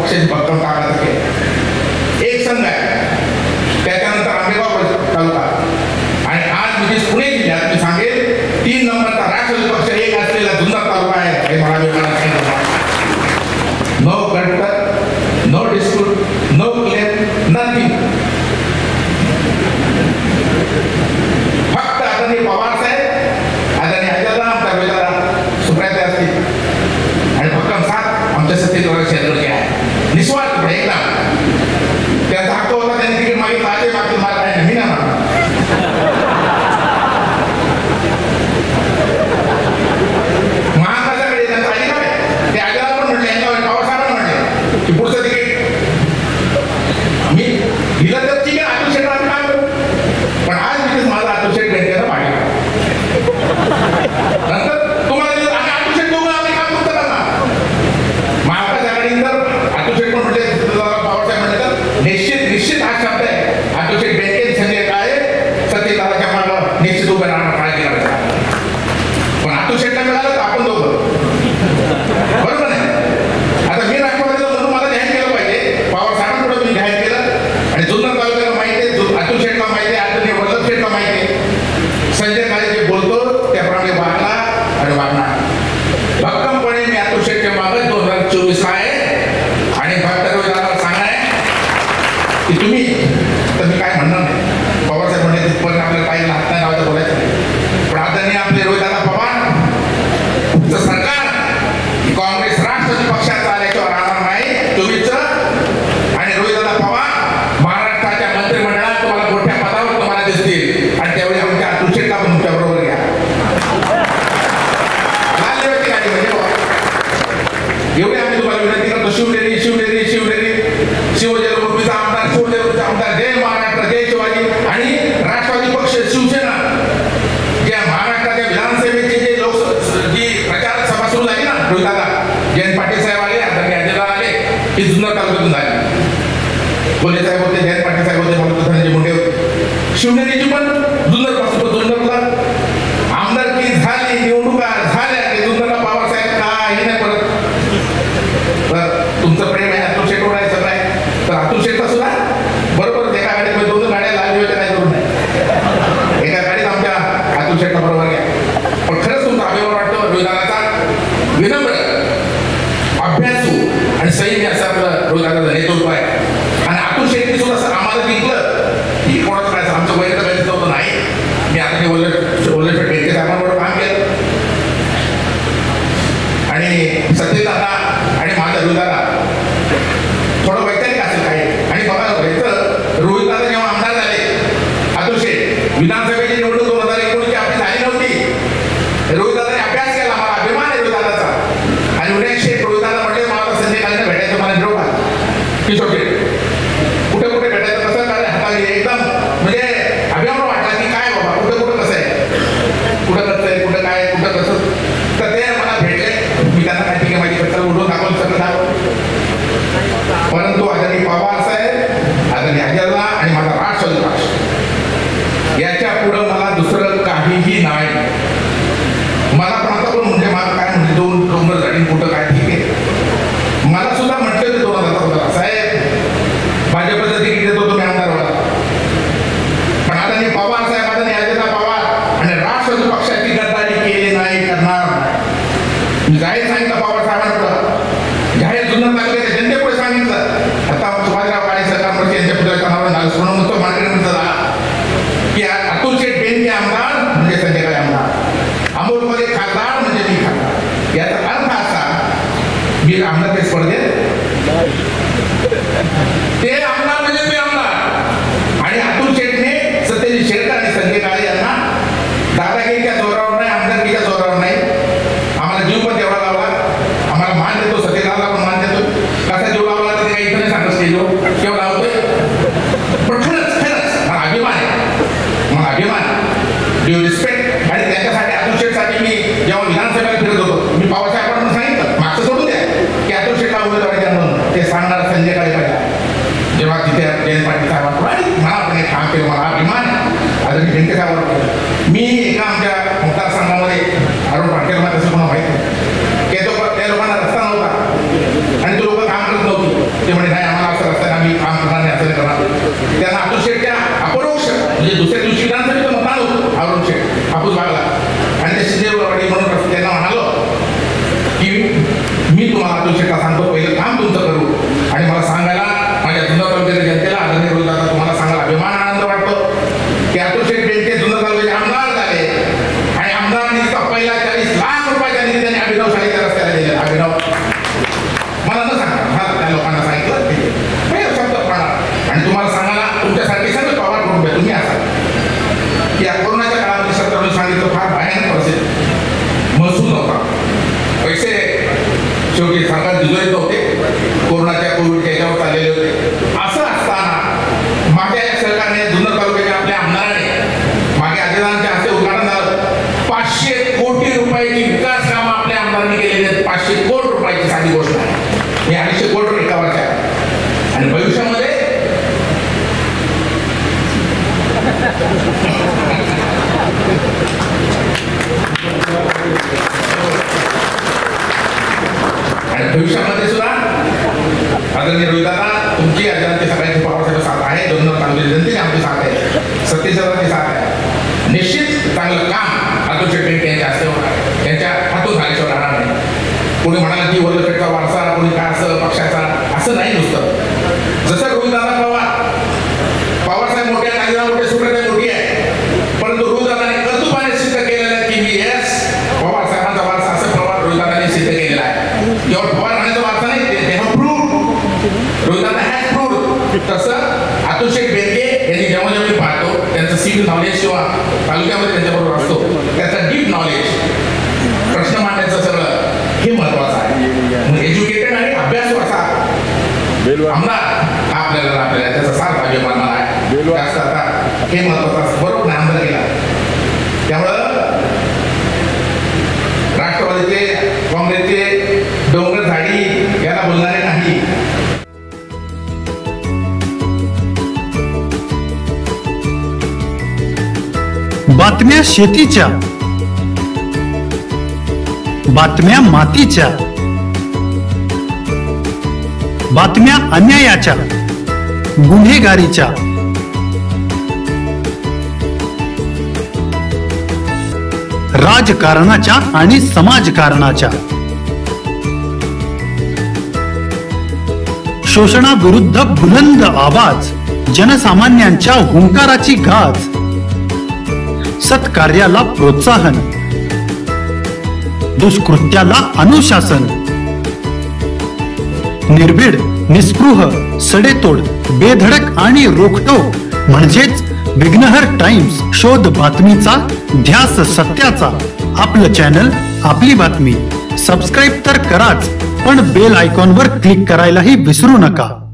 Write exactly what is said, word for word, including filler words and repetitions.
पक्षाची भक्कम ताकद केली. एक संघ आहे, त्याच्यानंतर आंबेगाव तालुका आणि आज म्हणजे पुणे जिल्ह्यात मी सांगेल तीन नंबरचा राष्ट्रवादी पक्ष एक असलेला जुन्नर तालुका आहे. हे मला विमानात सांगितलं. नो गट, no dispute, no claim, nothing. फक्त आदरणीय पवार साहेब, आदरणीय अजयराव आमच्या सुप्रियाताई असतील आणि भक्कम साथ आमच्या सत्तेद्वारे शेतकरी आहे. निस्वार्थपणे एकदम त्यांचा हक्क होता, त्यांनी तिकीट मागितलं, आजही मागतील, मला काय नाही, मी नाही मागणार. महाराष्ट्राकडे त्यांचा अधिकार आहे. ते अजयराव पण म्हटले, यांच्यावर पवार साहेब म्हटले की पुढचं तिकीट मी दिलं तर ठीक आहे, अतुल शेठ आम्ही काय करू. पण आज मी माझा अतुल शेठ बँकेला पाठवला. नंतर तुम्हाला दिलं आम्ही अतुल शेठ दोघं आम्ही काम करतो करणार. महाविकास आघाडीनंतर अतुल शेठ पण म्हटले, पवारसाहेब म्हटले तर निश्चित निश्चित हा शब्द आहे. अतुल शेठ बँकेत संजय काय सत्तेदाराच्या मागं निश्चित उभे राहणार, काळजी करायचा. पण अतुल शेठला मिळालं तर आपण दोघं बरोबर नाही. आता मी राष्ट्रवादीला म्हणून मला जाहीर केलं पाहिजे, पवार साहेबांकडे मी जाहीर केलं आणि जुन्नर तालुक्याला माहिती आहे, अतुल शेठला माहिती आहे, आदरणीय वल्लभ शेठला माहिती आहे. संजय काळे जे बोलतो त्याप्रमाणे वागला आणि वागणार. भक्कमपणे मी अतुल शेठच्या मागं दोन हजार चोवीस ला आहे आणि भक्तदाराला सांगाय की तुम्ही, तर मी काय म्हणणार नाही, पवार साहेब म्हणले तिथपर्यंत आपल्याला काही हात नाही लावायचं, बोलायचं नाही. पण आदरणीय आपले रोहितदादा पवार सरकार काँग्रेस राष्ट्रवादी पक्षाचा आल्याशिवाय राहणार नाही. तुम्हीच आणि रोहितदादा पवार महाराष्ट्राच्या मंत्रिमंडळात तुम्हाला मोठ्या पदावर तुम्हाला दिसतील आणि त्यावेळी आमच्या अतुल शेठला पण तुमच्या बरोबर घ्या. एवढे आम्ही तुम्हाला विनंती करतो. शिवनेरी शिवनेरी शिवनेरी शिवजन्मभूमीचा आमदार, शिवजन्मभूमीचा आमदार, जय महाराष्ट्र, जय शिवाजी. आणि राष्ट्रवादी पक्ष शिवसेना ज्या महाराष्ट्राच्या विधानसभेची जे लोक जी प्रचार सभा सुरू झाली ना, रोहितदादा जयंत पाटील साहेब आले, आदरणीय अजयराव आले, ही जुन्नर तालुक्यातून झाली. बोले साहेब होते, जयंत पाटील साहेब होते, म्हणून धनंजय मुंडे होते. शिवनेरीची पण जुन्नर पासून जुन्नरला आमदारकी झाली, निवडणुका झाल्या की जुन्नरला पवार साहेब काही नाही परत. तुमचं प्रेम आहे अतुल शेठवर आहे, सगळं आहे, तर अतुल शेठला सुद्धा बरोबर एका गाडीत दोन गाड्या लागली होत्या, काय करून नाही, एका गाडीत आमच्या अतुल शेठला बरोबर घ्या. पण खरंच तुमचा अभिमान वाटतो. रोहितदादाचा विनम्र, अभ्यासू आणि संयमी असं आपलं रोहितदादाचं नेतृत्व आहे. आणि अतुल शेट्टी सुद्धा आम्हाला जिंकलं की कोणाचं काय आमचं वैयक्तिक करायचं होतं नाही. मी आता ते वल्लभ वल्लभ शेठ बँकेच्या साहेबांबरोबर काम केलं आणि सत्यदादा आणि माझा रोहितदादा थोडं वैज्ञानिक असेल काही. आणि बघा याचं रोहितदादा जेव्हा आमदार झाले, अतुल शेठ विधानसभेची निवडणूक दोन हजार एकोणीसची आपली झाली नव्हती. रोहितदादाने अभ्यास केला, मला अभिमान आहे रोहितदादाचा. आणि विनायक शेठ रोहितदादा म्हटले मला संजय काळेंना भेटायचं, मला निरोप आला. किशोर शेठ कुठे कुठे भेटायचं, कसं काय हाताने एकदम म्हणजे अभिमान वाटला की काय बाबा कुठं कुठं कसं आहे, कुठं कसं आहे, कुठं काय, कुठं कसं. तर ते मला भेटले, मी त्यांना काय ठीक आहे माझी कसं उडवून दाखवलं, सगळं दाखवलं. परंतु आदरणीय पवार साहेब, आदरणीय अजयराव आणि माझा राष्ट्रवादी पक्ष याच्या पुढं मला दुसरं काहीही नाही. मला पण आता पण म्हणजे मला काय म्हणजे दोन डोंगर झाडी कुठं काय ठीक आहे. मला सुद्धा म्हटलं ते दोन हजार चौदा साहेब भाजपचं तिकीट देतो तुम्ही आमदार व्हा. पण आदरणीय पवार साहेब, आदरणीय अजयराव पवार आणि राष्ट्रवादी पक्षाची गद्दारी केली नाही, करणार नाही. जाहीर सांगितलं पवार साहेबांकडं, जाहीर जुन्नर तालुक्याच्या जनतेपुढे सांगितलं. आता सुभाषराव काळे सरकार यांच्या पुढे सोनमुक्त मार्केट झाला की अतुल शेठ बेनके आमदार म्हणजे संजय काळे आमदार, अमोलमध्ये खासदार म्हणजे मी खासदार. याचा अर्थ असा मी आमदार ते स्पर्धेत ते आमदार म्हणजे मी आमदार. आणि अतुल शेठने सत्यजित शेरकर आणि संजय काळे यांना दादागिरीच्या जोरावर नाही, आमदारकीच्या जोरावर नाही, आम्हाला जीव पण तेवढा लावला. आम्हाला मान देतो, सत्यनारायणला पण मान देतो. कसा जीव लावला तर ते काही इथं नाही सांगत स्टेजवर केव्हा लावतोय. पण खरंच खरंच मला अभिमान आहे, मला अभिमान, ड्यू रिस्पेक्ट. आणि त्याच्यासाठी अतुल शेठसाठी मी जेव्हा विधानसभेला फिरत होतो, मी पवार साहेबांना सांगितलं मागचं सोडून द्या की अतुल शेठला उमेदवारी म्हणून ते सांगणार संजय काळे पाहिजे. जेव्हा तिथे जयंत पाटील साहेबांकडून आणि मला पण एक काम केलं, मला अभिमान आदरणीय बेनके साहेबांवर. मी एका आमच्या मतदारसंघामध्ये अरुण पाटील मला तसं कोणा माहिती नाही, त्या लोकांना रस्ता नव्हता आणि तो लोक काम करत नव्हती. दोनशे कोटी एका वर्षात. आणि भविष्यामध्ये आणि भविष्यामध्ये सुद्धा आदरणीय रोहितदादा तुमची आदरणीय सगळ्यांची पवारसाहेब साथ आहे. दोन तालुक्याची जनतेची आमची साथ आहे. सत्तेची साथ आहे. निश्चित चांगलं काम अतुल शेट्टी यांच्या हस्ते होणार आहे. त्यांच्या हातून झाल्याशिवाय राहणार नाही. कोणी म्हणाला की वरलपेटचा वारसा कोणी काय असं पक्षाचा असं नाही नुसतं. जसं रोहितदादा पवार पवारसाहेब मोठे आहेत, नागेशराव मोठे, सुप्रियाताई मोठी आहे, परंतु रोहितदादाने कर्तृत्वाने सिद्ध केलेलं आहे की मी येस पवारसाहेबांचा वारसा असं पवार रोहितदादाने सिद्ध केलेला आहे. केवळ पवार राहण्याचा वारसा नाही, ते हॅव प्रूव्ड. रोहितदादा हॅज प्रूव्ड. तसं अतुल शेठ बेनके यांनी जेव्हा जेव्हा मी पाहतो त्यांचं सिव्हिल नॉलेज किंवा तालुक्यामध्ये त्यांच्याबरोबर असतो त्याचं डीप नॉलेज, प्रश्न मांडण्याचं सगळं हे महत्वाचं आहे. एज्युकेटेड आणि अभ्यासू असा आमदार आपल्याला आपल्याला त्याचा साथ अभिमान मला आहे. जास्त आता हे महत्वाचं बरोबर आमदार केला. त्यामुळं राष्ट्रवादीचे काँग्रेसचे डोंगर झाडी याला बोलणारे नाही. बातम्या शेतीच्या, बातम्या मातीच्या, बातम्या अन्यायाच्या, गुन्हेगारीच्या, राजकारणाच्या आणि समाजकारणाच्या, शोषणाविरुद्ध बुलंद आवाज, जनसामान्यांच्या हुंकाराची गाज, सत्कार्याला प्रोत्साहन, दुष्कृत्याला अनुशासन, निर्भीड, निस्पृह, सडेतोड, बेधडक आणि रोखटोक म्हणजेच विघ्नहर टाइम्स. शोध बातमीचा, ध्यास सत्याचा. आपलं चॅनल, आपली बातमी. सबस्क्राईब तर कराच, पण बेल आयकॉनवर क्लिक करायलाही विसरू नका.